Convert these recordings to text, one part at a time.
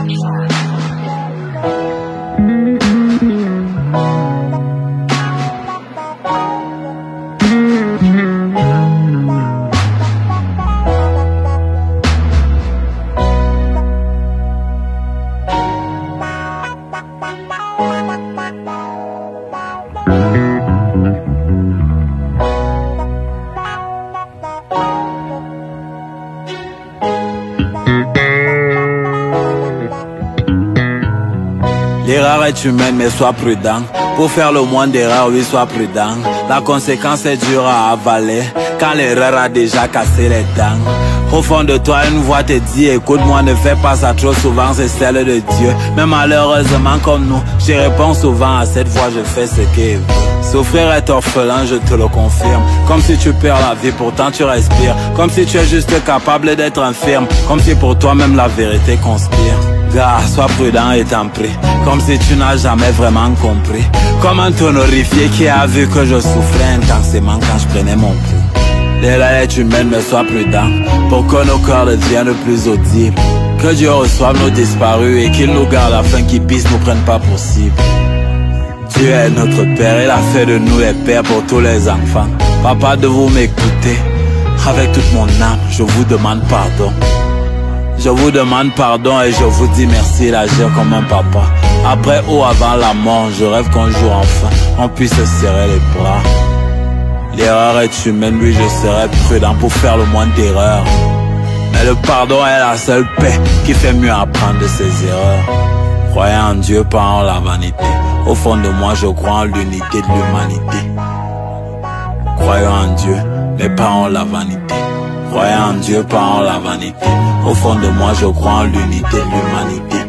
L'erreur est humaine, mais sois prudent. Pour faire le moins d'erreurs, oui, sois prudent. La conséquence est dure à avaler quand l'erreur a déjà cassé les dents. Au fond de toi, une voix te dit: écoute-moi, ne fais pas ça trop souvent, c'est celle de Dieu. Mais malheureusement, comme nous, je réponds souvent à cette voix: je fais ce qu'il veut. Souffrir est orphelin, je te le confirme. Comme si tu perds la vie, pourtant tu respires. Comme si tu es juste capable d'être infirme. Comme si pour toi-même la vérité conspire. Gars, sois prudent et t'en prie. Comme si tu n'as jamais vraiment compris. Comme un tonorifié qui a vu que je souffrais intensément quand je prenais mon pouls. L'erreur est humaine, mais sois prudent. Pour que nos cœurs deviennent plus audibles. Que Dieu reçoive nos disparus et qu'il nous garde afin qu'ils puissent nous prendre pas pour cible. Dieu est notre Père, il a fait de nous les pères pour tous les enfants. Papa, de vous m'écouter. Avec toute mon âme, je vous demande pardon. Je vous demande pardon et je vous dis merci d'agir comme un papa. Après ou avant la mort, je rêve qu'un jour enfin, on puisse se serrer les bras. L'erreur est humaine, lui je serai prudent pour faire le moins d'erreurs. Mais le pardon est la seule paix qui fait mieux apprendre de ses erreurs. Croyant en Dieu, pas en la vanité. Au fond de moi, je crois en l'unité de l'humanité. Croyant en Dieu, mais pas en la vanité. Croyant en Dieu, pas en la vanité. Au fond de moi, je crois en l'unité de l'humanité.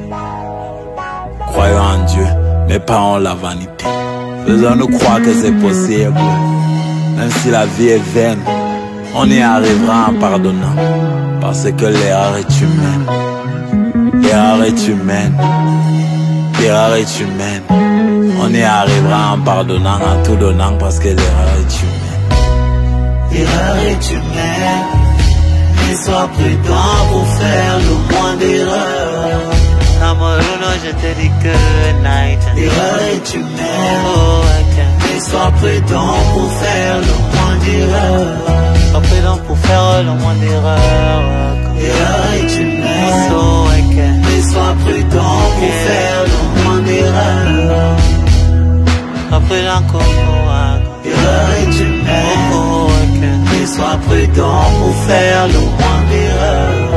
Croyant en Dieu, mais pas en la vanité. Faisons-nous croire que c'est possible. Même si la vie est vaine, on y arrivera en pardonnant. Parce que l'erreur est humaine. L'erreur est humaine. L'erreur est humaine. On y arrivera en pardonnant, en tout donnant, parce que l'erreur est humaine. L'erreur est humaine. Mais sois prudent pour faire le moins d'erreurs. Amoruno, je te dis que night. L'erreur est humaine. Oh, mais sois prudent pour faire le moins d'erreurs. Sois prudent pour faire le moins d'erreurs. L'erreur est humaine. So, mais sois prudent pour faire le moins d'erreurs. Sois prudent comme l'erreur est humaine. Mais sois prudent pour faire le moins d'erreurs.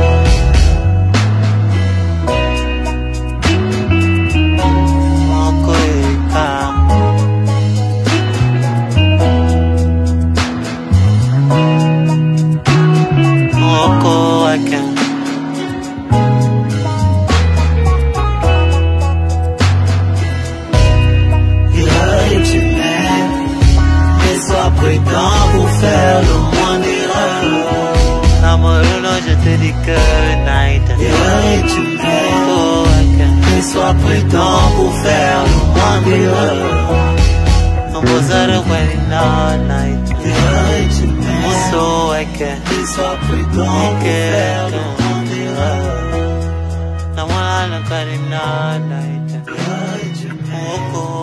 Prudent pour faire le moins d'erreurs. Amoruno, je te dis que night. L'erreur est humaine. Mais sois prudent pour faire le moins d'erreurs. On posera le wedding all night. L'erreur est humaine. So, mais sois prudent pour faire le moins d'erreurs. I'm all night. L'erreur est humaine.